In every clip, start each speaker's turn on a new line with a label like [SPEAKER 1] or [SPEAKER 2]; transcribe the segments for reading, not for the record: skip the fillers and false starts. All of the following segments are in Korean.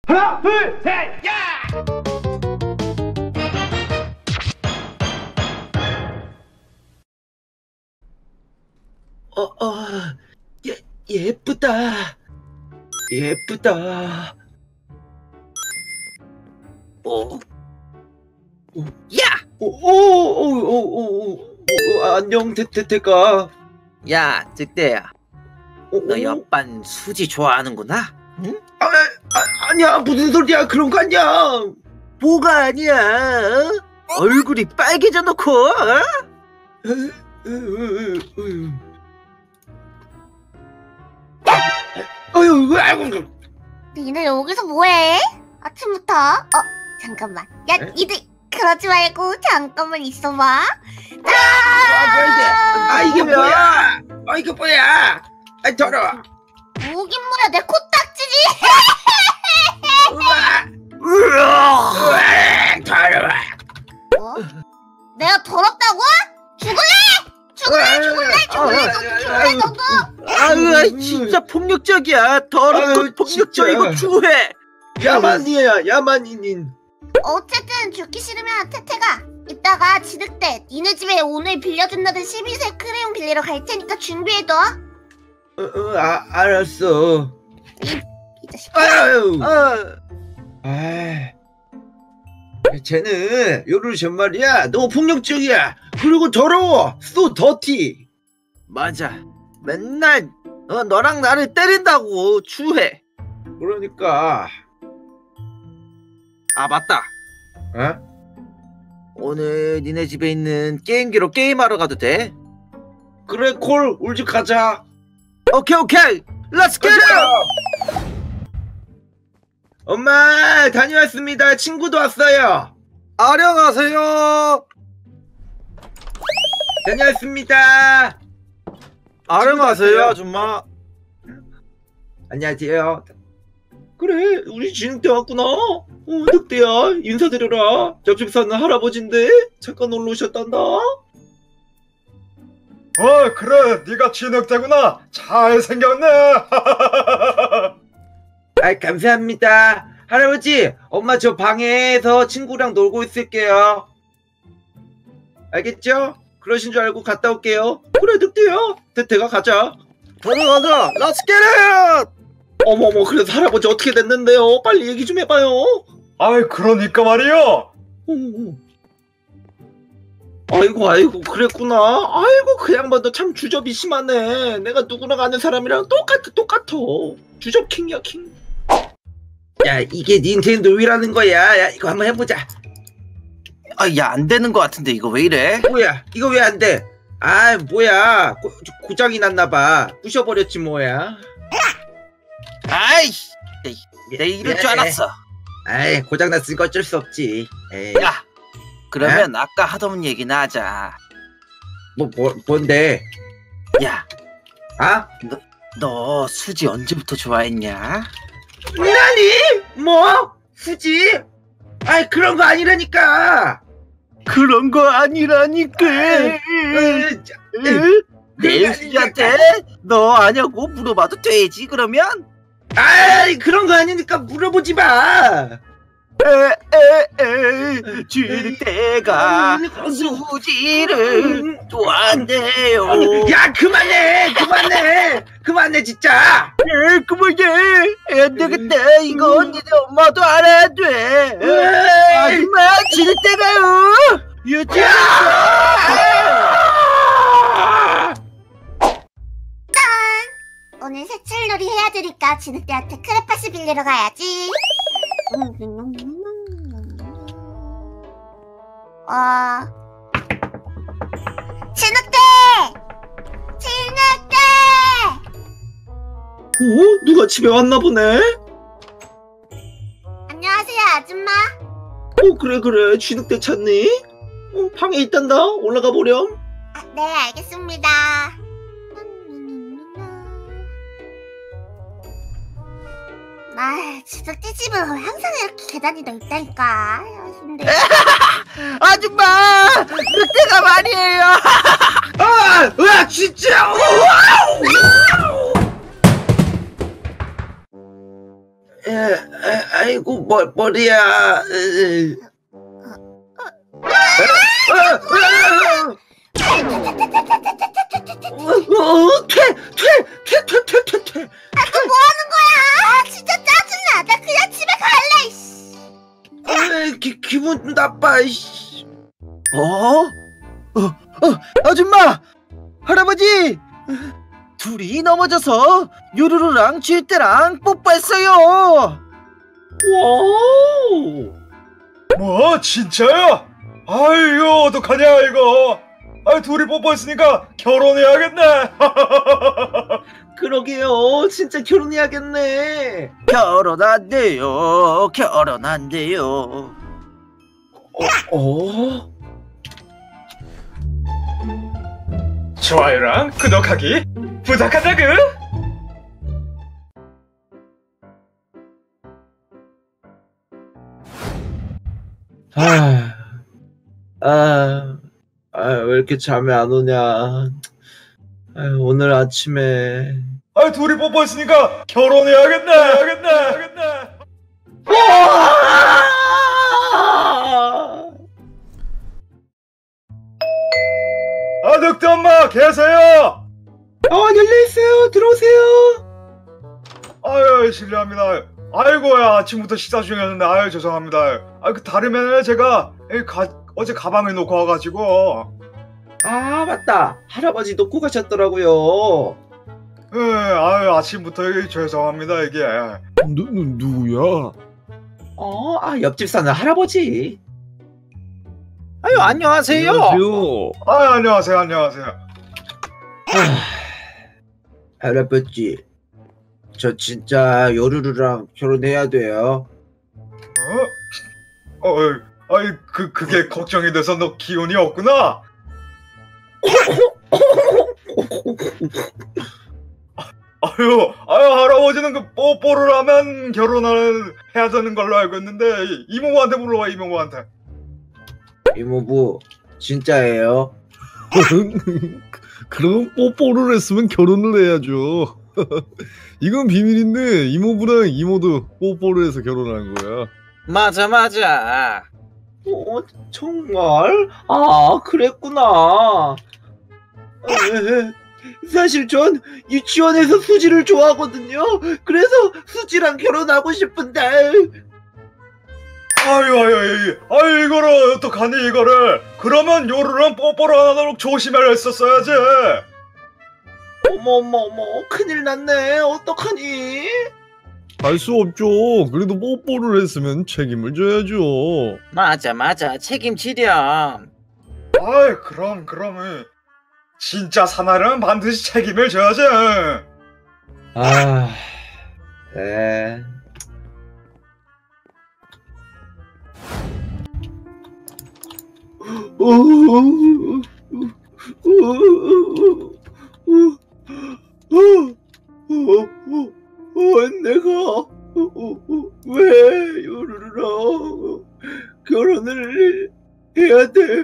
[SPEAKER 1] 하나, 둘, 셋, 야!
[SPEAKER 2] 예쁘다. 예쁘다.
[SPEAKER 3] 야!
[SPEAKER 2] 안녕, 태태가.
[SPEAKER 3] 야, 늑대야. 너 옆반 수지 좋아하는구나? 응?
[SPEAKER 2] 아니야, 무슨 소리야. 그런 거 아니야.
[SPEAKER 3] 뭐가 아니야? 얼굴이 빨개져 놓고, 어?
[SPEAKER 2] 아유,
[SPEAKER 4] 니네 여기서 뭐해? 아침부터? 잠깐만. 야,
[SPEAKER 2] 에?
[SPEAKER 4] 니들 그러지 말고 잠깐만 있어봐.
[SPEAKER 2] 이게 뭐야? 이게 뭐야? 더러워.
[SPEAKER 4] 뭐긴 뭐야, 내 코딱지지.
[SPEAKER 2] 더러워.
[SPEAKER 4] 뭐? 내가 더럽다고? 죽을래, 너도.
[SPEAKER 3] 진짜 폭력적이야. 더럽고
[SPEAKER 2] 아유,
[SPEAKER 3] 폭력적이고
[SPEAKER 2] 진짜.
[SPEAKER 3] 추해.
[SPEAKER 2] 야만이야, 야만인인.
[SPEAKER 4] 어쨌든 죽기 싫으면 태태가 이따가 지득대 니네 집에 오늘 빌려준다던 12세 크레용 빌리러 갈 테니까 준비해둬.
[SPEAKER 2] 알았어.
[SPEAKER 4] 이 자식.
[SPEAKER 2] 아유. 쟤는 요르션 말이야. 너무 폭력적이야. 그리고 더러워. So dirty.
[SPEAKER 3] 맞아. 맨날 너랑 나를 때린다고 추해.
[SPEAKER 2] 그러니까.
[SPEAKER 3] 아, 맞다. 오늘 니네 집에 있는 게임기로 게임하러 가도 돼?
[SPEAKER 2] 그래, 콜. 우리 집 가자.
[SPEAKER 3] 오케이. Let's get it!
[SPEAKER 2] 엄마, 다녀왔습니다. 친구도 왔어요.
[SPEAKER 3] 아령하세요.
[SPEAKER 2] 다녀왔습니다.
[SPEAKER 3] 아령하세요, 아줌마.
[SPEAKER 2] 안녕하세요. 그래, 우리 진흙대 왔구나. 늑대야, 인사드려라. 옆집 사는 할아버지인데 잠깐 놀러 오셨단다.
[SPEAKER 1] 그래, 네가 진흙대구나. 잘생겼네.
[SPEAKER 2] 감사합니다. 할아버지, 엄마 저 방에서 친구랑 놀고 있을게요. 알겠죠? 그러신 줄 알고 갔다 올게요. 그래, 늑대야. 태태가 가자.
[SPEAKER 3] 가자. Let's get it!
[SPEAKER 2] 어머머, 그래서 할아버지 어떻게 됐는데요? 빨리 얘기 좀 해봐요.
[SPEAKER 1] 그러니까 말이야.
[SPEAKER 2] 아이고, 그랬구나. 아이고, 그 양반도 참 주접이 심하네. 내가 누구나 아는 사람이랑 똑같아. 주접킹이야, 킹. 야, 이게 닌텐도 위라는 거야. 야, 이거 한번 해보자.
[SPEAKER 3] 야, 안 되는 것 같은데 이거 왜 이래?
[SPEAKER 2] 뭐야, 이거 왜 안 돼? 뭐야. 고장이 났나봐. 부셔버렸지, 뭐야.
[SPEAKER 3] 아이씨, 내 이럴 줄 알았어.
[SPEAKER 2] 고장 났으니까 어쩔 수 없지.
[SPEAKER 3] 야, 그러면 아까 하던 얘기나 하자.
[SPEAKER 2] 뭔데?
[SPEAKER 3] 야, 너 수지 언제부터 좋아했냐?
[SPEAKER 2] 나니? 뭐? 수지? 그런 거 아니라니까.
[SPEAKER 3] 그런 거 아니라니까. 내 수지한테 너 아냐고 물어봐도 되지 그러면?
[SPEAKER 2] 그런 거 아니니까 물어보지 마.
[SPEAKER 3] 쥐늑대가 수지를 좋아한대요.
[SPEAKER 2] 야, 그만해 진짜.
[SPEAKER 3] 그만해. 안 되겠다. 이거 니네 엄마도 알아야 돼. 아줌마 쥐늑대가요.
[SPEAKER 4] 오늘 새출놀이 해야 되니까 진흙대한테 크레파스 빌리러 가야지. 진흙대!
[SPEAKER 2] 누가 집에 왔나 보네.
[SPEAKER 4] 안녕하세요, 아줌마.
[SPEAKER 2] 그래, 쥐늑대 찾니? 방에 있단다. 올라가 보렴.
[SPEAKER 4] 네, 알겠습니다. 진흙대 집은 항상 이렇게 계단이 넓다니까. 힘들어.
[SPEAKER 3] 아줌마 늑대가 말이에요.
[SPEAKER 2] 진짜. 아이고 머리야. 퇴.
[SPEAKER 4] 뭐 하는 거야? 아, 진짜 짜증나. 나 그냥 집에 갈래. 이씨.
[SPEAKER 2] 기분 나빠. 이씨.
[SPEAKER 3] 아줌마! 할아버지! 둘이 넘어져서 요루루랑 쥐떼랑 뽀뽀했어요!
[SPEAKER 2] 와우.
[SPEAKER 1] 뭐 진짜야? 아이고 어떡하냐 이거. 아 둘이 뽀뽀했으니까 결혼해야겠네.
[SPEAKER 2] 그러게요. 진짜 결혼해야겠네.
[SPEAKER 3] 결혼 안 돼요. 결혼 안 돼요.
[SPEAKER 1] 좋아요랑 구독하기 부탁한다구.
[SPEAKER 2] 왜 이렇게 잠이 안 오냐. 오늘 아침에.
[SPEAKER 1] 아 둘이 뽀뽀했으니까 결혼해야겠네. 아 늑대 엄마 계세요?
[SPEAKER 2] 열려있어요. 들어오세요.
[SPEAKER 1] 아유 실례합니다. 아이고야 아침부터 식사 중이었는데 아유 죄송합니다. 아 그 다름에 제가 어제 가방을 놓고 와가지고.
[SPEAKER 2] 맞다. 할아버지 놓고 가셨더라고요.
[SPEAKER 1] 예, 아유 아침부터 죄송합니다 이게.
[SPEAKER 5] 누구야?
[SPEAKER 2] 옆집 사는 할아버지.
[SPEAKER 3] 아유, 안녕하세요.
[SPEAKER 5] 안녕하세요.
[SPEAKER 1] 아 안녕하세요.
[SPEAKER 2] 할아버지, 저 진짜 요루루랑 결혼해야 돼요.
[SPEAKER 1] 아이 그게 걱정이 돼서 너 기운이 없구나. 아유 할아버지는 그 뽀뽀를 하면 결혼을 해야 되는 걸로 알고 있는데 이모부한테 물어봐 이모부한테.
[SPEAKER 2] 이모부, 진짜예요?
[SPEAKER 5] 그럼 뽀뽀를 했으면 결혼을 해야죠. 이건 비밀인데 이모부랑 이모도 뽀뽀를 해서 결혼한 거야.
[SPEAKER 3] 맞아.
[SPEAKER 2] 정말? 그랬구나. 사실 전 유치원에서 수지를 좋아하거든요. 그래서 수지랑 결혼하고 싶은데.
[SPEAKER 1] 아유 이거를 어떡하니 이거를. 그러면 요루랑 뽀뽀를 안 하도록 조심을 했었어야지.
[SPEAKER 2] 어머, 큰일 났네. 어떡하니?
[SPEAKER 5] 할 수 없죠. 그래도 뽀뽀를 했으면 책임을 져야죠.
[SPEAKER 3] 맞아. 책임지렴.
[SPEAKER 1] 아이 그럼 진짜 사나이는 반드시 책임을 져야지.
[SPEAKER 2] 네. 내가 왜 요루루랑 결혼을 해야 돼?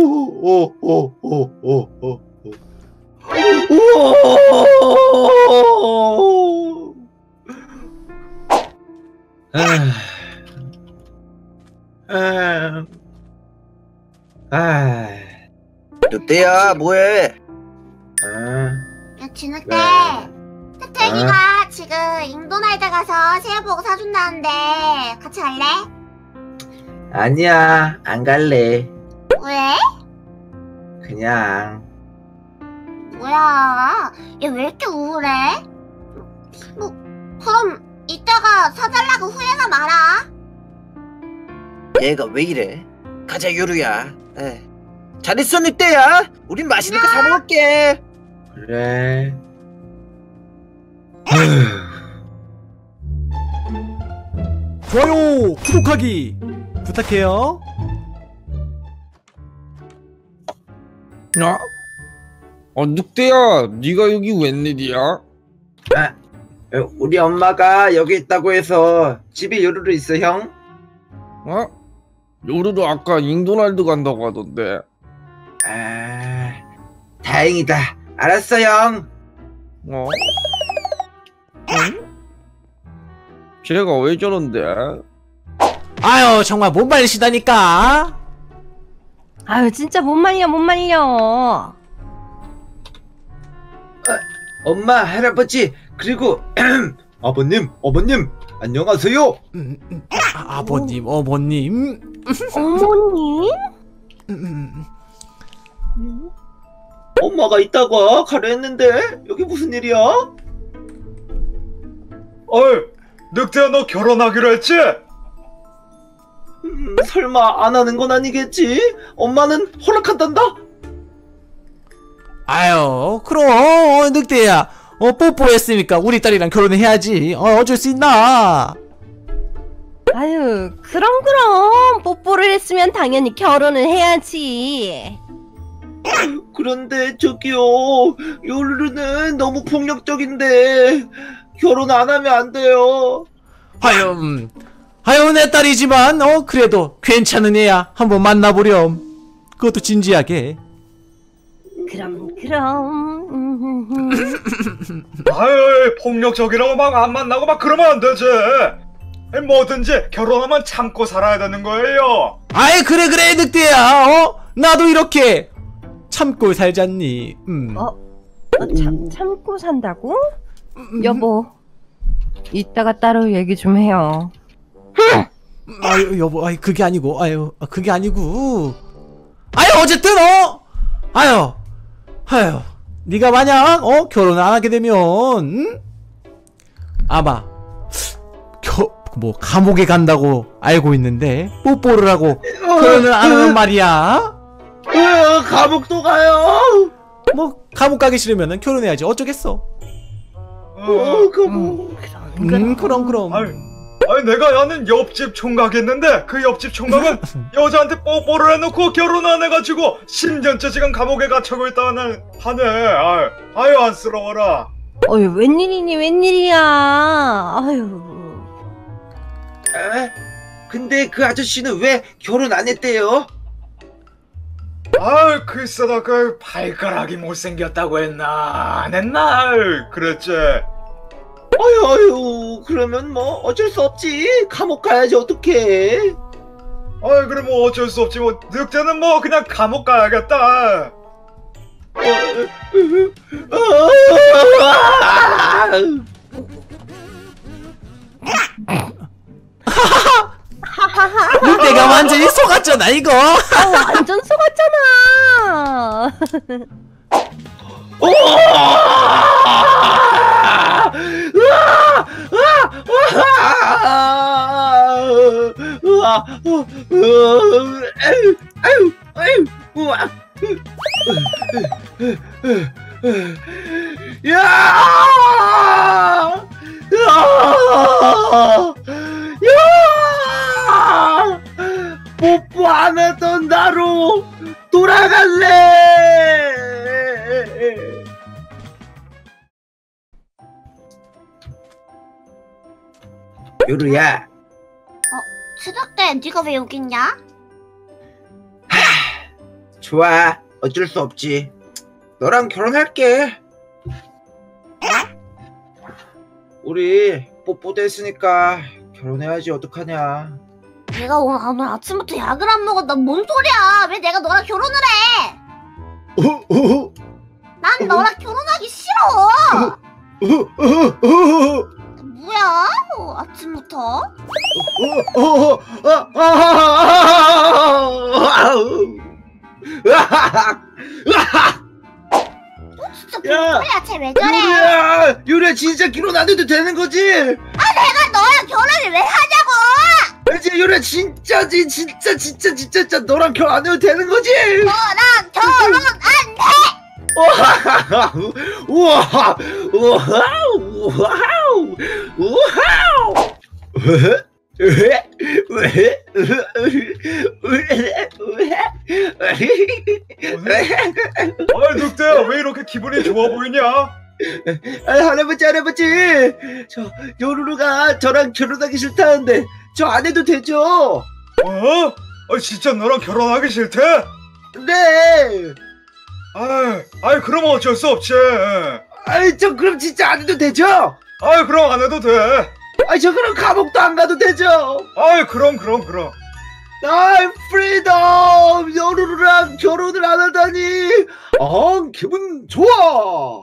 [SPEAKER 3] 늑대야, 뭐해?
[SPEAKER 4] 야, 진흙대.
[SPEAKER 2] 네.
[SPEAKER 4] 태태기가 지금 잉도날드 가서 새우버거 사준다는데 같이 갈래?
[SPEAKER 2] 아니야, 안 갈래.
[SPEAKER 4] 왜?
[SPEAKER 2] 그냥.
[SPEAKER 4] 뭐야? 얘 왜 이렇게 우울해? 뭐 그럼 이따가 사달라고 후회나 마라.
[SPEAKER 3] 얘가 왜 이래? 가자, 요루야. 잘 있어, 늑대야. 우린 맛있는 거 사 먹을게.
[SPEAKER 2] 그래.
[SPEAKER 6] 좋아요, 구독하기 부탁해요.
[SPEAKER 5] 늑대야, 네가 여기 웬일이야?
[SPEAKER 2] 우리 엄마가 여기 있다고 해서 집에 요루루 있어, 형.
[SPEAKER 5] 요루루 아까 잉도날드 간다고 하던데.
[SPEAKER 2] 다행이다. 알았어, 형.
[SPEAKER 5] 쟤가 왜 저런데?
[SPEAKER 6] 아유 정말 못 말리시다니까.
[SPEAKER 7] 아유 진짜 못 말려 못 말려.
[SPEAKER 2] 엄마, 할아버지, 그리고 아버님, 어머님, 안녕하세요.
[SPEAKER 6] 아버님 어머님.
[SPEAKER 7] 어머님?
[SPEAKER 2] 엄마가 이따가 가려 했는데 여기 무슨 일이야?
[SPEAKER 1] 어이, 늑대야 너 결혼하기로 했지?
[SPEAKER 2] 설마 안 하는 건 아니겠지? 엄마는 허락한단다?
[SPEAKER 6] 아유 그럼 늑대야 뽀뽀했으니까 우리 딸이랑 결혼해야지. 어쩔 수 있나.
[SPEAKER 7] 아유 그럼 뽀뽀를 했으면 당연히 결혼을 해야지.
[SPEAKER 2] 그런데 저기요, 요루루는 너무 폭력적인데 결혼 안 하면 안 돼요.
[SPEAKER 6] 아유 내 딸이지만 그래도 괜찮은 애야. 한번 만나보렴. 그것도 진지하게.
[SPEAKER 7] 그럼
[SPEAKER 1] 아유, 폭력적이라고 막 안 만나고 막 그러면 안 되지. 뭐든지 결혼하면 참고 살아야 되는 거예요.
[SPEAKER 6] 아이 그래 늑대야. 나도 이렇게 참고 살잖니.
[SPEAKER 7] 참고 산다고? 여보 이따가 따로 얘기 좀 해요.
[SPEAKER 6] 아유 여보, 그게 아니고, 그게 아니고. 어쨌든 아유 네가 만약 결혼 안 하게 되면 아마 감옥에 간다고 알고 있는데 뽀뽀를 하고 결혼을 안 하는 말이야.
[SPEAKER 2] 감옥도 가요.
[SPEAKER 6] 감옥 가기 싫으면 결혼해야지. 어쩌겠어. 그럼.
[SPEAKER 1] 아니 내가 아는 옆집 총각 있는데 그 옆집 총각은 여자한테 뽀뽀를 해놓고 결혼 안 해가지고 10년째 지금 감옥에 갇혀고 있다는 하네. 아유 안쓰러워라.
[SPEAKER 7] 웬일이야. 아유.
[SPEAKER 2] 근데 그 아저씨는 왜 결혼 안 했대요?
[SPEAKER 1] 아유 글쎄다 그 발가락이 못생겼다고 했나 안 했나 그랬지.
[SPEAKER 2] 아유 그러면 뭐 어쩔 수 없지. 감옥 가야지 어떡해.
[SPEAKER 1] 아유 그래 뭐 어쩔 수 없지. 뭐 늑대는 뭐 그냥 감옥 가야겠다.
[SPEAKER 6] 늑대가 완전히 속았잖아 이거.
[SPEAKER 7] 완전 속았잖아.
[SPEAKER 2] 뽀뽀 안 하던 나로 돌아갈래. 요루야.
[SPEAKER 4] 추덕대 네가 왜 여기 있냐?
[SPEAKER 2] 좋아, 어쩔 수 없지. 너랑 결혼할게. 우리 뽀뽀도 했으니까 결혼해야지. 어떡하냐.
[SPEAKER 4] 내가 오늘 아침부터 약을 안 먹었다. 뭔 소리야? 왜 내가 너랑 결혼을 해? 난 너랑 결혼하기 싫어. 뭐야? 아침부터? 진짜 뭐야? 쟤 왜 저래?
[SPEAKER 2] 유리야 진짜 결혼 안 해도 되는 거지?
[SPEAKER 4] 내가 너랑 결혼을 왜 하냐고?
[SPEAKER 2] 이제 유리야 진짜 너랑 결혼 안 해도 되는 거지?
[SPEAKER 4] 너랑 결혼 안 돼!
[SPEAKER 2] 우와
[SPEAKER 1] 늑대야 왜 이렇게 기분이 좋아 보이냐?
[SPEAKER 2] 할아버지 저 요루루가 저랑 결혼하기 싫다는데 저 안 해도 되죠?
[SPEAKER 1] 진짜 너랑 결혼하기 싫대?
[SPEAKER 2] 네.
[SPEAKER 1] 그럼 어쩔 수 없지.
[SPEAKER 2] 저 그럼 진짜 안 해도 되죠?
[SPEAKER 1] 그럼 안 해도 돼.
[SPEAKER 2] 아이 저 그럼 감옥도 안 가도 되죠?
[SPEAKER 1] 아이 그럼.
[SPEAKER 2] 아이 프리덤! 여루루랑 결혼을 안 하다니 기분 좋아.